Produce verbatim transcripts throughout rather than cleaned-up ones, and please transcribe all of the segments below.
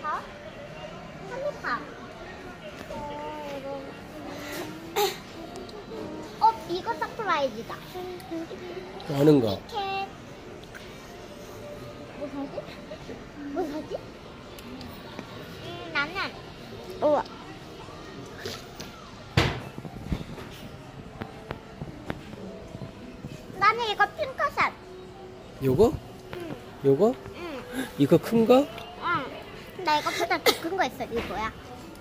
팝? 한입팝. 어, 이거. 어, 이거 서프라이즈다. 어느 거? 티켓. 뭐 사지? 뭐 사지? 음, 나는. 우와. 나는 이거 핑크색. 요거? 응. 요거? 응. 이거 큰 거? 응. 나 이거보다 더 큰 거 있어. 이거야.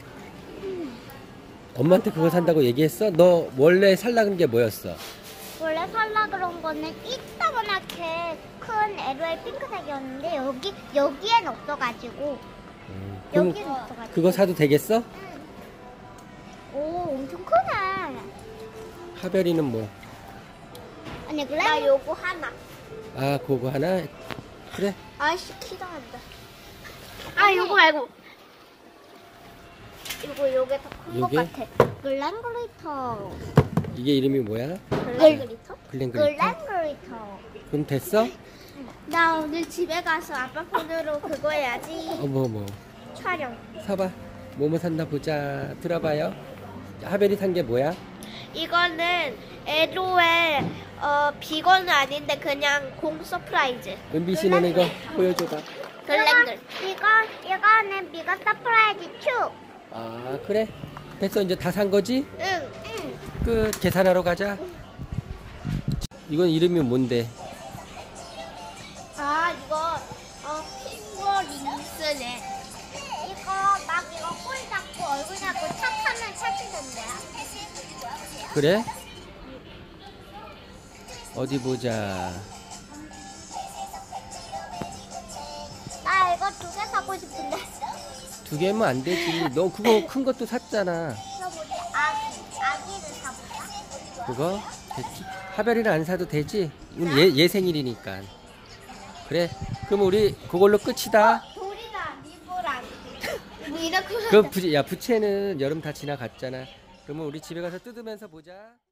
엄마한테 그거 산다고 얘기했어? 너 원래 살라는 게 뭐였어? 원래 살라 그런 거는 이따만하게 큰 엘오엘 핑크색이었는데 여기 여기엔 없어가지고 음, 그럼 여기는 없어가지고. 그거 사도 되겠어? 응. 오, 엄청 크네. 하별이는 뭐? 아니 그래? 나 요거 하나. 아, 그거 하나? 그래? 아이씨 키도 한다. 아 요거 말고. 이거 요게 더 큰 것 요게? 같아. 글렌그리터. 이게 이름이 뭐야? 글렌그리터? 글렌그리터? 글렌그리터. 그럼 됐어? 나 오늘 집에 가서 아빠 폰으로 그거 해야지. 어, 뭐, 뭐. 촬영. 사봐. 뭐뭐 샀나 보자. 들어봐요. 하별이 산 게 뭐야? 이거는 엘오엘 어 비건은 아닌데 그냥 공 서프라이즈. 은비 씨는 이거 보여줘봐. 글렌글. 이거 이거는 비건 서프라이즈 투. 아, 그래? 됐어. 이제 다 산 거지? 응, 응. 끝. 계산하러 가자. 이건 이름이 뭔데? 아 이거 어 핑거 링스네. 이거 막 이거 꼴 잡고 얼굴 잡고 탁하면 찾히던데요. 그래? 어디 보자. 나 이거 두 개 사고 싶은데. 두 개면 안 되지. 너 그거 큰 것도 샀잖아. 그럼 우리 아기 아기를 사볼까? 그거? 됐지? 하별이는 안 사도 되지? 이건 얘, 얘 생일이니까. 그래. 그럼 우리 그걸로 끝이다. 돌이랑 리보랑 뭐 이렇게. 그 부, 야, 부채는 여름 다 지나갔잖아. 그러면 우리 집에 가서 뜯으면서 보자.